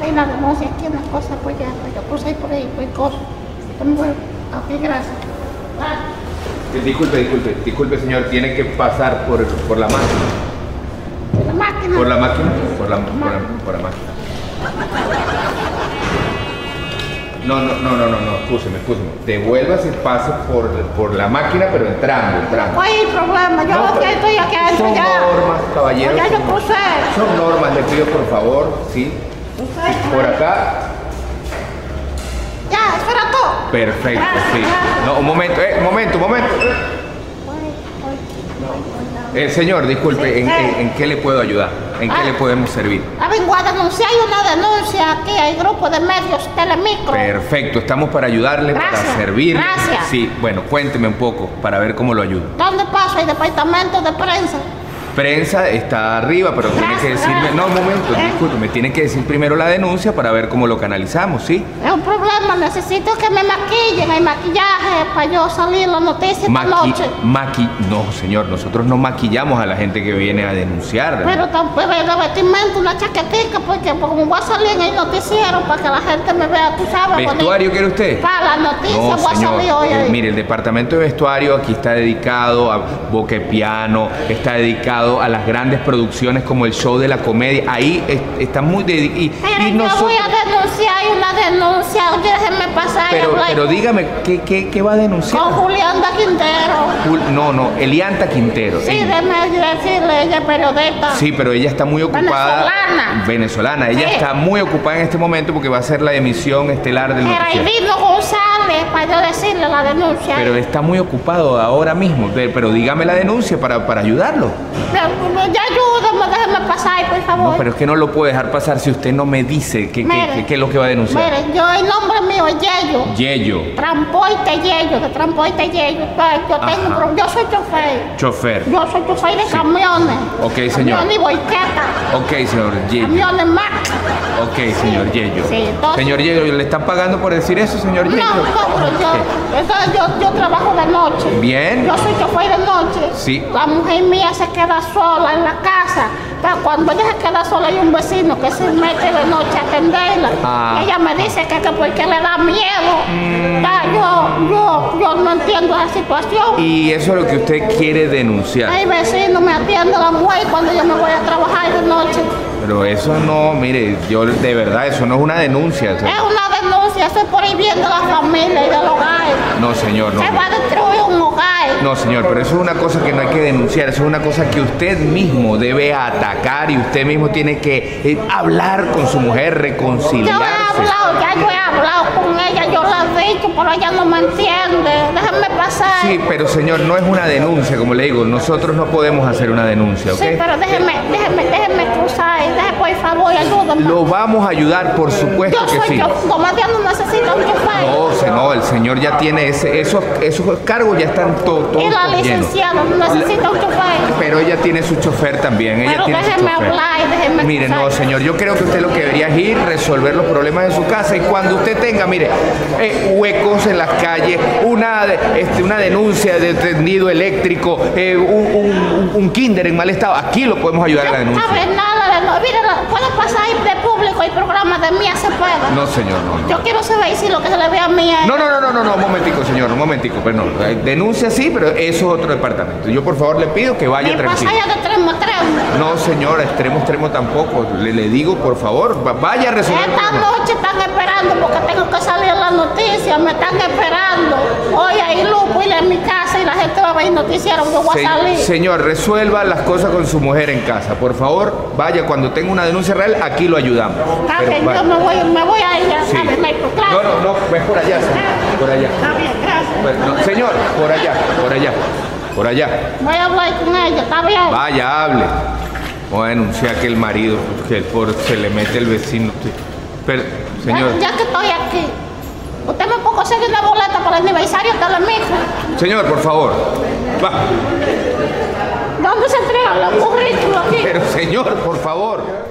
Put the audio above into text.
ahí la denuncia, aquí una cosa, pues ya, pues yo puse ahí por ahí, pues cosa. Ok, gracias. Disculpe, señor, tiene que pasar por la máquina. ¿Por la máquina? ¿Por la máquina? Por la máquina. No, escúcheme. Devuélvase y pase por la máquina, pero entrando. No hay problema, yo no, estoy aquí adentro son ya. Son normas, caballero. Ya yo crucé. Son normas, le pido por favor, sí. Por acá. Ya, espera tú. Perfecto, sí. No, un momento. Señor, disculpe, Sí, ¿en qué le puedo ayudar? ¿En qué le podemos servir? Vengo a denunciar, hay una denuncia aquí, hay grupo de medios Telemicro. Perfecto, estamos para ayudarle, Gracias, para servirle. gracias. Sí, bueno, cuénteme un poco para ver cómo lo ayudo. ¿Dónde paso? Hay departamento de prensa. Prensa está arriba, pero tiene que decirme... No, un momento, disculpe, me tiene que decir primero la denuncia para ver cómo lo canalizamos, ¿sí? Es un problema, necesito que me maquillen, hay maquillaje para yo salir en la noticia esta noche. No, señor, nosotros no maquillamos a la gente que viene a denunciar. Pero tampoco el vestimenta, una chaquetica, porque como voy a salir en el noticiero para que la gente me vea, tú sabes. ¿Vestuario quiere usted? Para la noticia No, voy a salir hoy ahí. Mire, el departamento de vestuario aquí está dedicado a Boquepiano, está dedicado a las grandes producciones como el show de la comedia. Ahí está muy dedicado. Yo voy a denunciar, hay una denuncia, déjenme pasar. Pero dígame, ¿qué va a denunciar? Con Julianta Quintero. No, Elianta Quintero. Sí, déjeme decirle, ella es periodista. Sí, pero ella está muy ocupada. Venezolana. Ella está muy ocupada en este momento porque va a hacer la emisión estelar del noticiero. Dino González, para yo decirle la denuncia. Pero está muy ocupado ahora mismo. Pero dígame la denuncia para ayudarlo. Ya ayúdame, déjeme pasar, por favor. No, pero es que no lo puedo dejar pasar si usted no me dice qué es lo que va a denunciar. Mire, el nombre mío es Yello. Yello. Transporte Yello, de Transporte Yello. Yo soy chofer. Yo soy chofer de camiones. Ok, señor. Camiones y boiqueta. Ok, señor Yello. Camiones Mac. Ok, señor Yello. Sí, entonces... Señor Yello, ¿le están pagando por decir eso, señor Yello? No, pero yo trabajo de noche. Bien. Yo soy chofer de noche. Sí. La mujer mía se queda sola en la casa. Pero cuando ella se queda sola hay un vecino que se mete de noche a atenderla. Y ella me dice que porque le da miedo. Yo no entiendo la situación. Y eso es lo que usted quiere denunciar. Hay vecino me atiende la mujer cuando yo me voy a trabajar de noche. Pero eso no, mire, yo de verdad, eso no es una denuncia. Es una denuncia, estoy por ahí viendo la familia y del hogar. No, señor, no. Se va a destruir un hogar. No, señor, pero eso es una cosa que no hay que denunciar, eso es una cosa que usted mismo debe atacar y usted mismo tiene que hablar con su mujer, reconciliarse. Yo he hablado con ella, yo le he dicho, pero ella no me entiende. Déjame pasar. Sí, pero señor, no es una denuncia, como le digo, nosotros no podemos hacer una denuncia, ¿ok? Sí, pero déjeme cruzar, por favor, ayúdame. Lo vamos a ayudar, por supuesto que sí. Como ya no necesito un chofer. No, el señor ya tiene esos cargos ya están todos y la licenciada no necesita un chofer. Pero ella tiene su chofer también. Pero déjeme hablar y déjeme Mire, cruzar. no, señor, yo creo que usted lo que debería es ir, resolver los problemas de su casa y cuando usted tenga, mire, huecos en las calles, una denuncia de tendido eléctrico, un kinder en mal estado, aquí lo podemos ayudar a la denuncia. Mire, puede pasar de público y programas de Mía Cepeda. No, señor, no. Yo quiero saber si lo que se le ve a Mía. No, un momentico, señor, un momentico, pero no. Denuncia sí, pero eso es otro departamento. Yo por favor le pido que vaya tranquilo. ¿Pasa ya de extremo a extremo? No, señora, extremo tampoco. Le digo, por favor, vaya a resolver. Esta noche están esperando porque tengo que salir en la noticia, me están esperando. Hoy hay lupo y en mi casa y la gente va a ver noticiero, yo voy a salir. Señor, resuelva las cosas con su mujer en casa. Por favor, vaya, cuando tenga una denuncia real, aquí lo ayudamos. Está bien, yo me voy a ella. Sí. No, es por allá, señor. Por allá. Está bien, gracias. Bueno, señor, por allá. Voy a hablar con ella, está bien. Vaya, hable. Voy a denunciar que el marido, que se le mete el vecino. Pero, señor. Ya que estoy aquí, usted me puede conseguir una boleta para el aniversario de Telemicro. Señor, por favor. Va. ¿Dónde se entrega los currículos aquí? Pero, señor, por favor.